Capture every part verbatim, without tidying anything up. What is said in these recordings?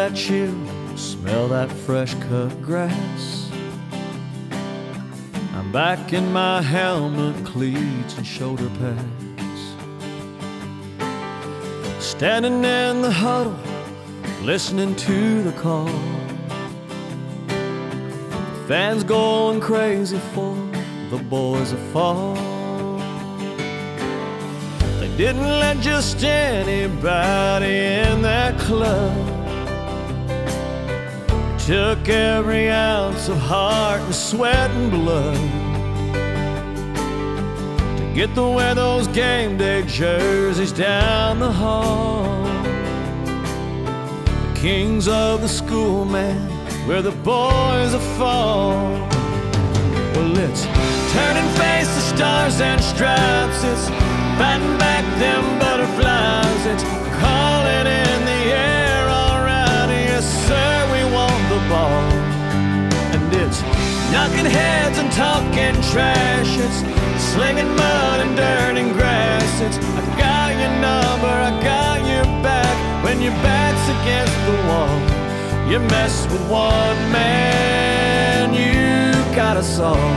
that chill, smell that fresh cut grass. I'm back in my helmet, cleats and shoulder pads, standing in the huddle, listening to the call. Fans going crazy for the boys that fall. They didn't let just anybody in that club. It took every ounce of heart and sweat and blood to get to wear those game day jerseys down the hall. The kings of the school, man, where the boys will fall. Well, it's turn and face the stars and stripes. It's fighting back them butterflies. It's calling in the air, all right, yes sir, we want the ball. And it's knocking heads and talking trash. It's slinging mud and dirt and grass. It's I got your number, I got your back. When your back's against the wall, you mess with one man, you got us all.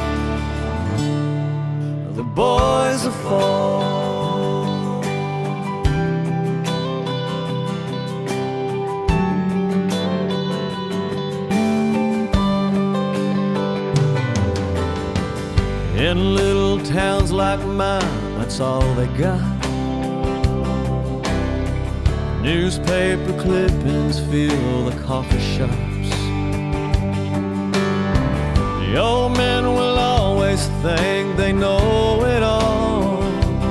The boys will fall. In little towns like mine, that's all they got. Newspaper clippings fill the coffee shops. The old men will always think they know it all.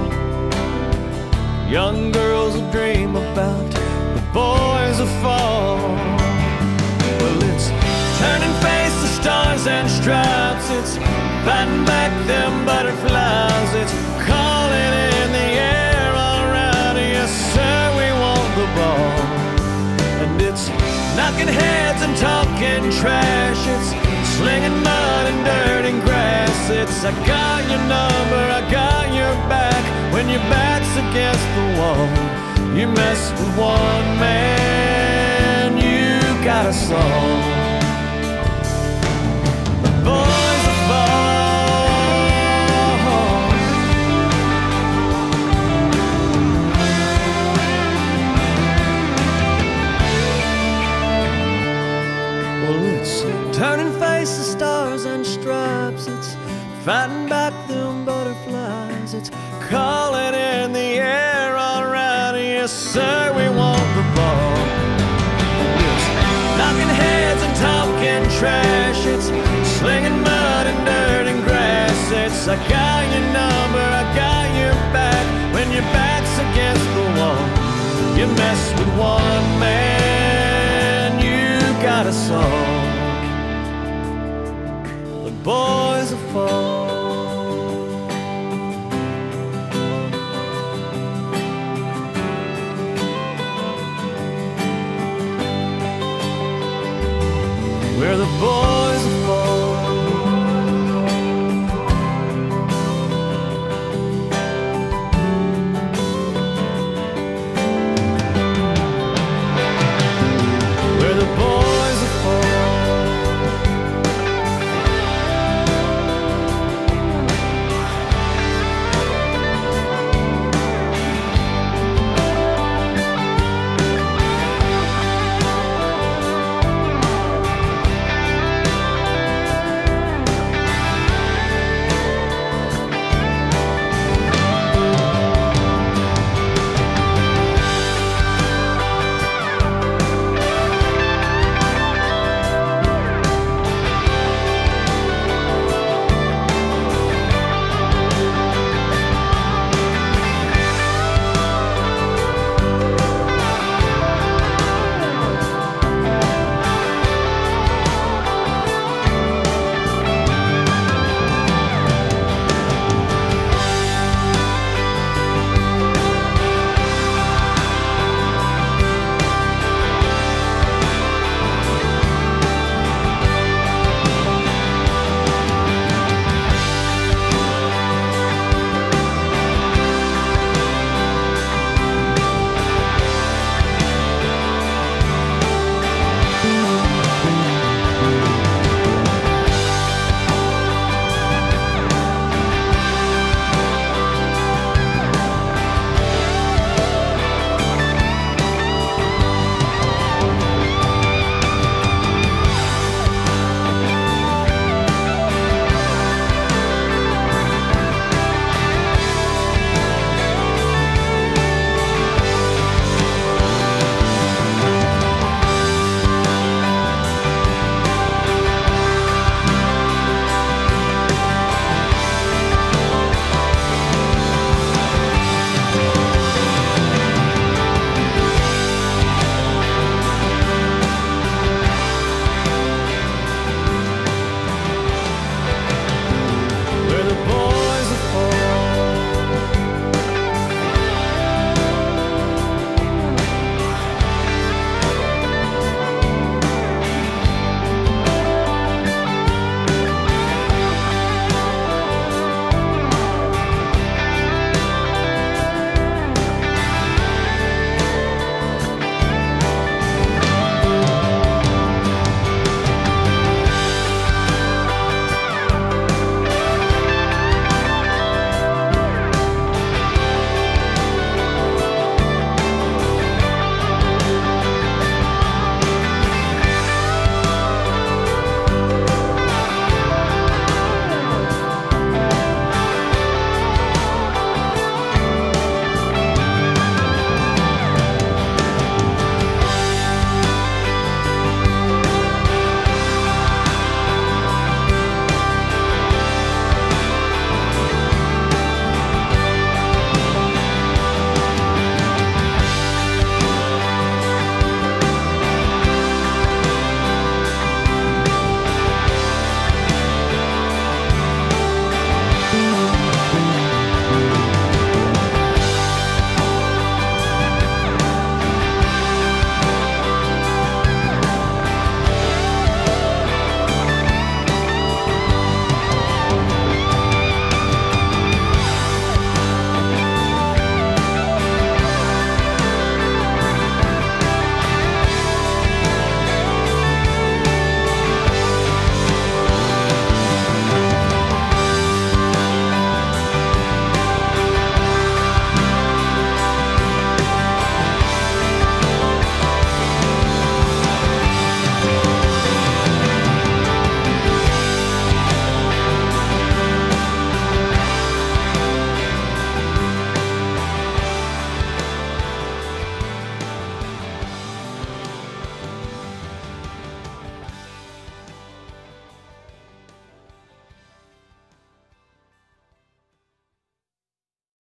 Young girls will dream about the boys will fall. Well, it's turn and face the stars and stripes. It's fighting back them butterflies. It's calling in the air, all right, yes sir, we want the ball. And it's knocking heads and talking trash. It's slinging mud and dirt and grass. It's I got your number, I got your back. When your back's against the wall, you mess with one man, you got us all. The boys will fall. Turn and face the stars and stripes. It's fighting back them butterflies. It's calling in the air, all right, yes sir, we want the ball. It's knocking heads and talking trash. It's slinging mud and dirt and grass. It's I got your number, I got your back. When your back's against the wall, you mess with one man, you got us all. Boys will fall. We're the boys